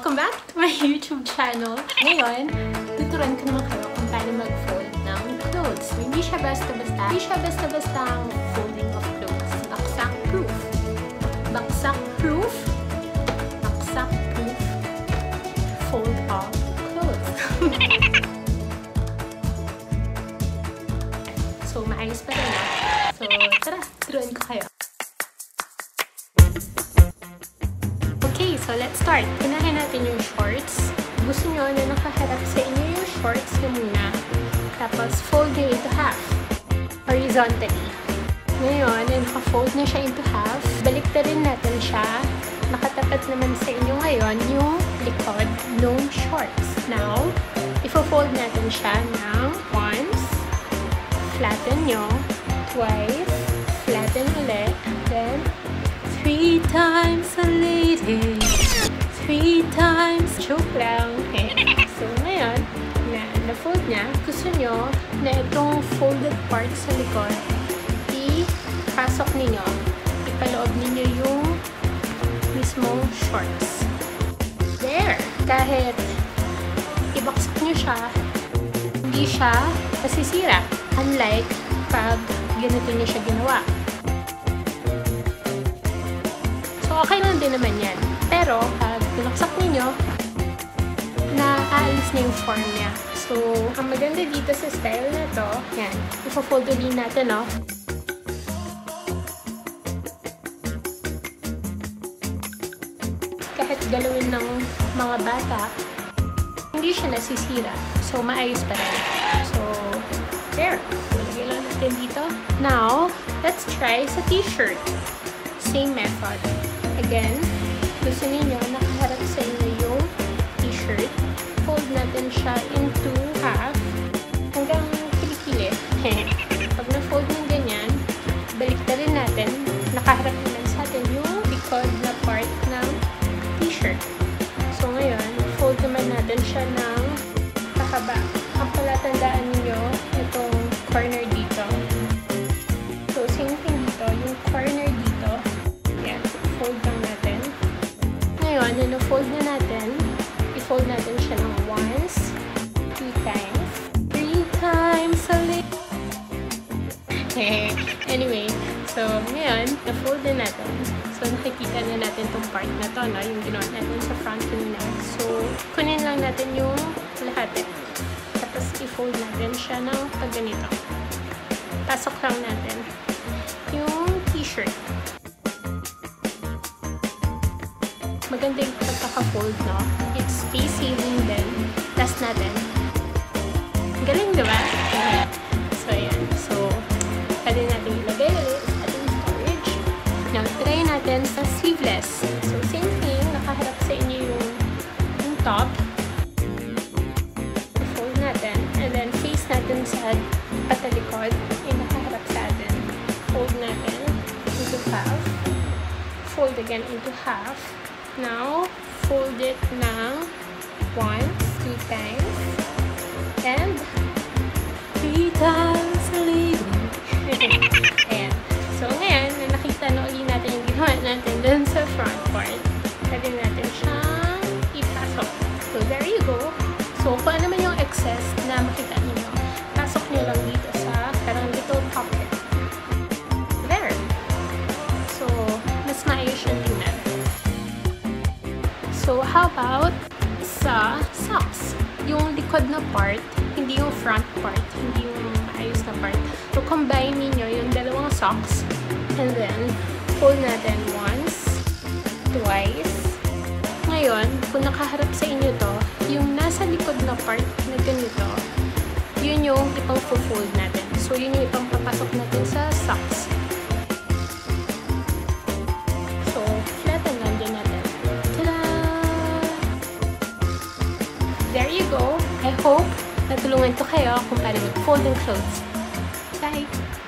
Welcome back to my YouTube channel. Ngayon, tuturuan ko naman kayo kung paano mag-fold ng clothes. So, hindi siya basta-basta ang folding of clothes. Baksak-proof. Baksak-proof. Baksak-proof. Fold of clothes. So, maayos pa rin na. So, tara, turuan ko kayo. Okay, so let's start. Unahin natin yung shorts. Gusto nyo na nakaharap sa inyo yung shorts na muna. Tapos, fold nyo into half. Horizontally. Ngayon, naka-fold na siya into half. Baliktarin natin siya. Nakatapat naman sa inyo ngayon yung likod ng shorts. Now, ifo-fold natin siya ng once. Flatten nyo. Twice. Flatten ulit. Then, 3 times a lady. 3 times. Joke lang. So, ngayon, na-fold niya. Gusto nyo na itong folded part sa likod, ipasok ninyo. Ipaloob ninyo yung mismong shorts. There! Kahit ibaksak nyo siya, hindi siya masisira. Unlike pag ganito nyo siya ginawa. Okay lang din naman yan. Pero, pag pinaksak ninyo, naaalis na yung form niya. So, ang maganda dito sa style na to, yan. Ipo-fold ulit natin, no? Kahit galawin ng mga bata, hindi siya nasisira. So, maayos pa rin. So, there. Lagay lang natin dito. Now, let's try sa t-shirt. Same method. Again, gusto ninyo nakaharap sa inyo yung t-shirt. Fold natin siya into half hanggang kilikili. Pag na-fold ng ganyan, baliktarin natin. Nakaharap naman sa atin yung likod na part ng t-shirt. So ngayon, fold naman natin siya ng kakaba. Ang palatandaan ninyo, itong corner dito. So same thing dito, yung corner dito. Fold lang natin. Ngayon, na-fold na natin. I-fold natin siya ng once, 2 times, 3 times ulit. Anyway, so ngayon, na-fold na natin. So, nakikita na natin itong part na to, no? Yung ginawa natin sa front kanina. So, kunin lang natin yung lahat. Tapos, i-fold natin siya ng pag ganito. Pasok lang natin yung t-shirt. Maganda yung pagkaka-fold, no? It's space-saving din. Test natin. Galing, diba? So, ayan. So, pwede natin ilagay ulit sa ating storage. Now, try natin sa sleeveless. So, same thing. Nakaharap sa inyo yung top. Fold natin. And then, face natin sa patalikod. Yung nakaharap sa atin. Fold natin into half. Fold again into half. Now, fold it ng once, 2 times, and 3 times a lady. Ayan. So, ngayon, nakita na ulit natin yung ginawa natin dun sa front part. Pwede natin siyang ipasok. So, there you go. So, kung ano naman yung excess na makita niyo, pasok niyo lang dito sa parang little pocket. There. So, mas maayos siyang tingnan. So, how about sa socks? Yung likod na part, hindi yung front part, hindi yung maayos na part. So, combine ninyo yung dalawang socks and then fold natin once, twice. Ngayon, kung nakaharap sa inyo to, yung nasa likod na part na ganito, yun yung ipang-fold natin. So, yun yung ipang-papasok natin sa socks. There you go. I hope natulungan ko kayo kung paano mag-fold ng clothes. Bye!